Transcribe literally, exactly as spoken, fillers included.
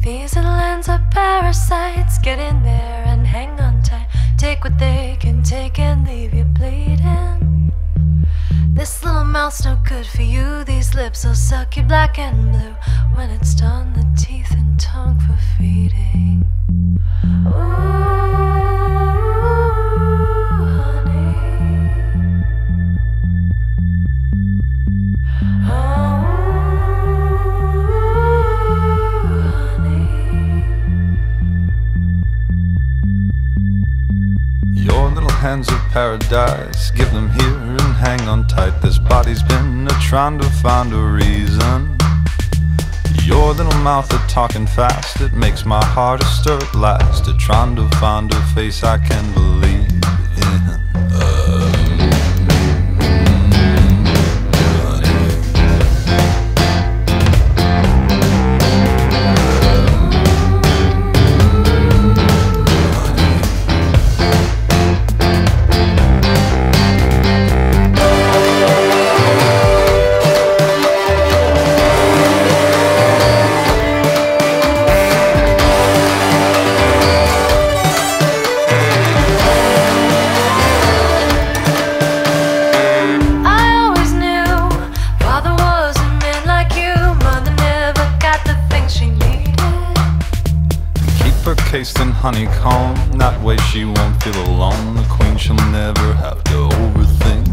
These are the lands of parasites. Get in there and hang on tight. Take what they can take and leave you bleeding. This little mouth's no good for you. These lips will suck you black and blue. When it's done, the teeth and tongue for feeding. Ooh, honey. Oh, honey. Your little hands of paradise, give them here and hang on tight. This body's been a trying to find a reason. Your little mouth a talking fast, it makes my heart a stir at last. A trying to find a face I can believe in. Cased in honeycomb, that way she won't feel alone. The queen she'll never have to overthink.